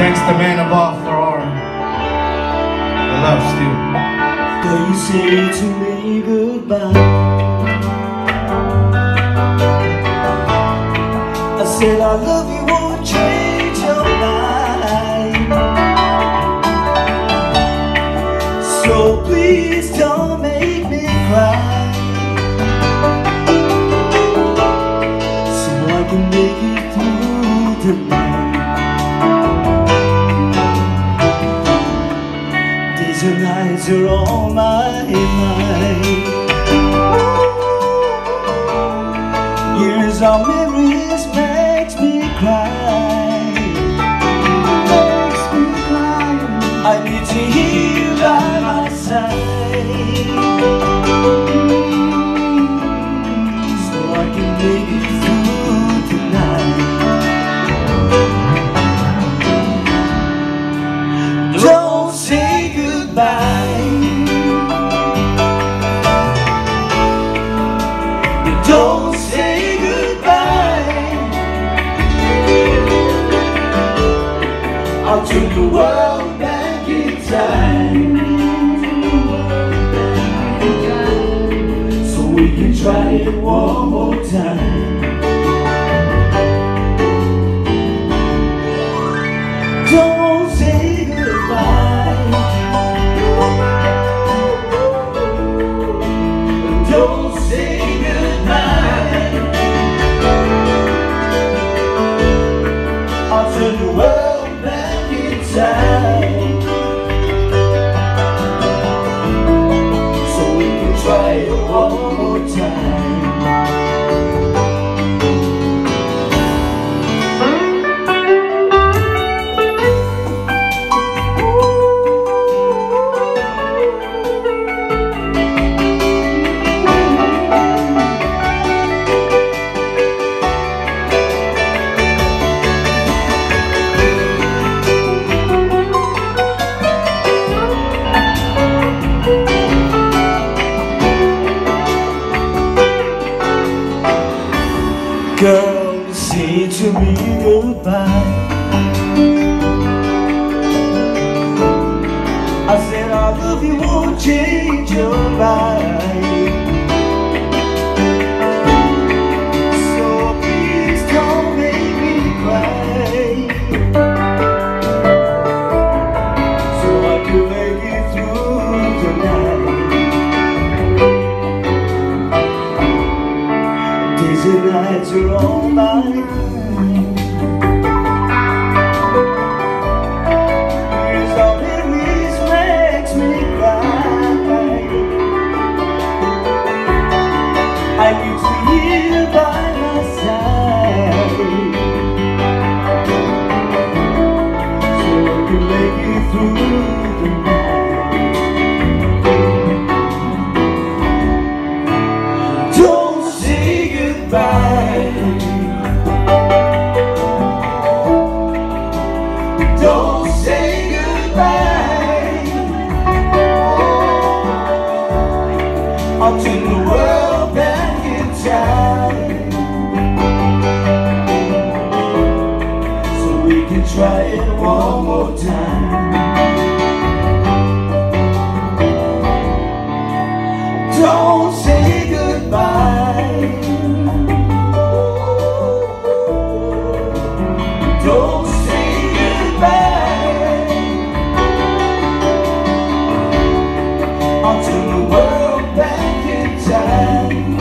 thanks the man above for our love still. Though you say to me goodbye, I said I love you won't change your mind. So please don't make me cry, so I can make it through the night. Days and nights are on my mind. Years of memories makes me cry, makes me cry. I need to hear you by my side, so I can make it through tonight. Don't say goodbye, don't say goodbye. I'll turn the world back in time, so we can try it one more time. Don't say goodbye, don't say goodbye. I'll turn the world back in time, so we can try it one more time. Girl, say to me goodbye. I said I love you won't change your mind, so please don't make me cry, so I can make it through the night. Days and nights are on my mind. Years of memories makes me cry. I need to hear by my side, so I can make it through the night. Don't say goodbye, don't say goodbye. I'll turn the world back in time, so we can try it one more time. Don't say goodbye, don't say goodbye. I'll turn the world back in time,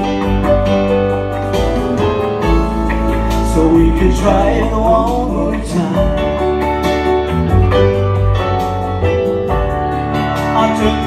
so we can try it one more time. I'll turn